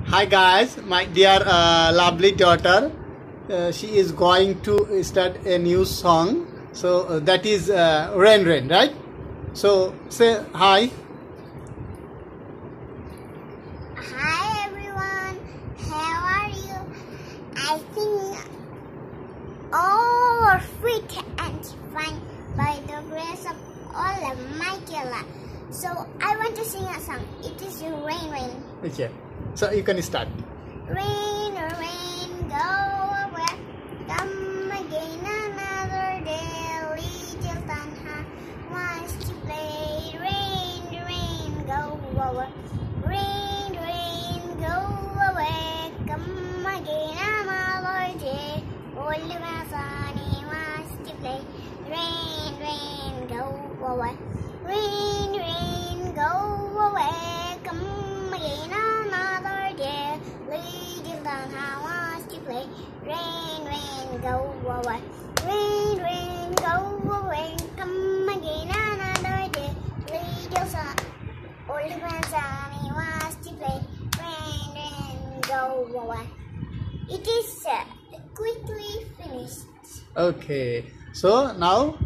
Hi guys, my dear lovely daughter. She is going to start a new song. So that is Rain Rain, right? So say hi. Hi everyone, how are you? I think all are fit and fine by the grace of Almighty Allah. So I want to sing a song. It is Rain Rain. Okay. So you can start. Rain, rain, go away. Come again another day. Little tanha wants to play. Rain, rain, go away. Rain, rain, go away. Come again another day. Only Masani wants to play. Rain, rain, go away. Rain, rain, go away. Come again another day. Little tanha wants to play. Rain, rain, go away. Rain, rain, go away. Come again another day. Little son, old man Sammy wants to play. Rain, rain, go away. It is quickly finished. Okay. So now